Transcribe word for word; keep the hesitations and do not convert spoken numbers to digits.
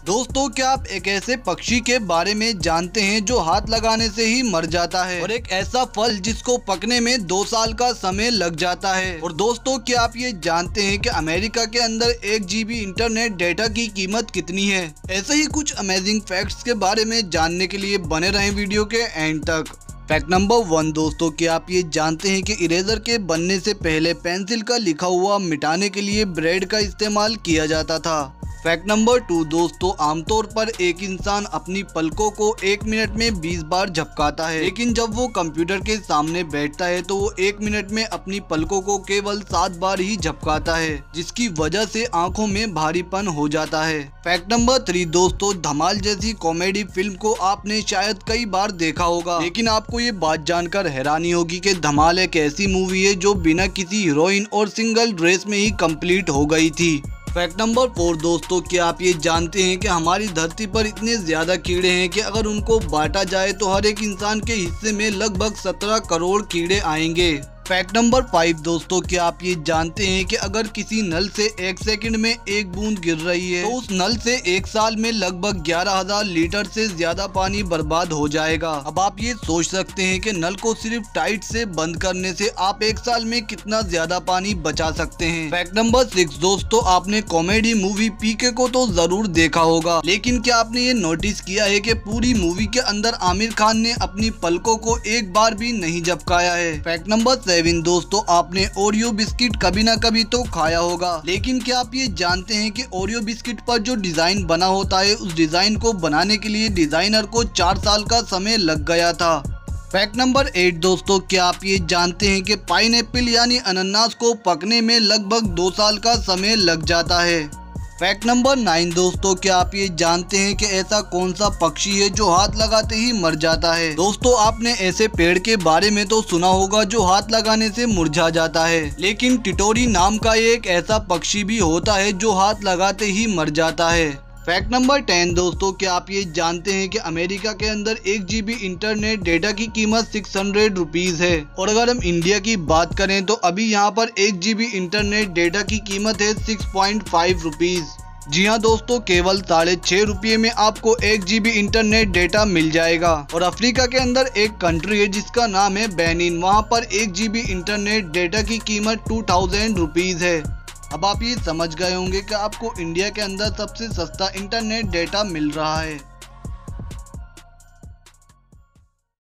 दोस्तों, क्या आप एक ऐसे पक्षी के बारे में जानते हैं जो हाथ लगाने से ही मर जाता है, और एक ऐसा फल जिसको पकने में दो साल का समय लग जाता है। और दोस्तों, क्या आप ये जानते हैं कि अमेरिका के अंदर एक जीबी इंटरनेट डेटा की कीमत कितनी है? ऐसे ही कुछ अमेजिंग फैक्ट्स के बारे में जानने के लिए बने रहें वीडियो के एंड तक। फैक्ट नंबर वन दोस्तों, क्या आप ये जानते हैं कि इरेजर के बनने से पहले पेंसिल का लिखा हुआ मिटाने के लिए ब्रेड का इस्तेमाल किया जाता था। फैक्ट नंबर टू दोस्तों, आमतौर पर एक इंसान अपनी पलकों को एक मिनट में बीस बार झपकाता है, लेकिन जब वो कंप्यूटर के सामने बैठता है तो वो एक मिनट में अपनी पलकों को केवल सात बार ही झपकाता है, जिसकी वजह से आंखों में भारीपन हो जाता है। फैक्ट नंबर थ्री दोस्तों, धमाल जैसी कॉमेडी फिल्म को आपने शायद कई बार देखा होगा, लेकिन आपको ये बात जानकर हैरानी होगी कि धमाल एक ऐसी मूवी है जो बिना किसी हीरोइन और सिंगल ड्रेस में ही कंप्लीट हो गई थी। फैक्ट नंबर फोर दोस्तों, क्या आप ये जानते हैं कि हमारी धरती पर इतने ज्यादा कीड़े हैं कि अगर उनको बांटा जाए तो हर एक इंसान के हिस्से में लगभग सत्रह करोड़ कीड़े आएंगे। फैक्ट नंबर फाइव दोस्तों, क्या आप ये जानते हैं कि अगर किसी नल से एक सेकंड में एक बूंद गिर रही है तो उस नल से एक साल में लगभग ग्यारह हजार लीटर से ज्यादा पानी बर्बाद हो जाएगा। अब आप ये सोच सकते हैं कि नल को सिर्फ टाइट से बंद करने से आप एक साल में कितना ज्यादा पानी बचा सकते हैं। फैक्ट नंबर सिक्स दोस्तों, आपने कॉमेडी मूवी पीके को तो जरूर देखा होगा, लेकिन क्या आपने ये नोटिस किया है कि पूरी मूवी के अंदर आमिर खान ने अपनी पलकों को एक बार भी नहीं झपकाया है। फैक्ट नंबर सेवन दोस्तों, आपने ओरियो बिस्किट कभी ना कभी तो खाया होगा, लेकिन क्या आप ये जानते हैं कि ओरियो बिस्किट पर जो डिजाइन बना होता है उस डिजाइन को बनाने के लिए डिजाइनर को चार साल का समय लग गया था। फैक्ट नंबर एट दोस्तों, क्या आप ये जानते हैं कि पाइनएप्पल यानी अनानास को पकने में लगभग दो साल का समय लग जाता है। फैक्ट नंबर नाइन दोस्तों, क्या आप ये जानते हैं कि ऐसा कौन सा पक्षी है जो हाथ लगाते ही मर जाता है? दोस्तों, आपने ऐसे पेड़ के बारे में तो सुना होगा जो हाथ लगाने से मुरझा जाता है, लेकिन टिटोरी नाम का एक ऐसा पक्षी भी होता है जो हाथ लगाते ही मर जाता है। फैक्ट नंबर टेन दोस्तों, क्या आप ये जानते हैं कि अमेरिका के अंदर एक जीबी इंटरनेट डेटा की कीमत सिक्स हंड्रेड रुपीज है, और अगर हम इंडिया की बात करें तो अभी यहाँ पर एक जीबी इंटरनेट डेटा की कीमत है सिक्स पॉइंट फाइव रुपीज। जी हाँ दोस्तों, केवल साढ़े छह रुपये में आपको एक जीबी इंटरनेट डेटा मिल जाएगा। और अफ्रीका के अंदर एक कंट्री है जिसका नाम है बेनिन, वहाँ पर एक जीबी इंटरनेट डेटा की कीमत टू थाउजेंड रुपीज है। अब आप ये समझ गए होंगे कि आपको इंडिया के अंदर सबसे सस्ता इंटरनेट डेटा मिल रहा है।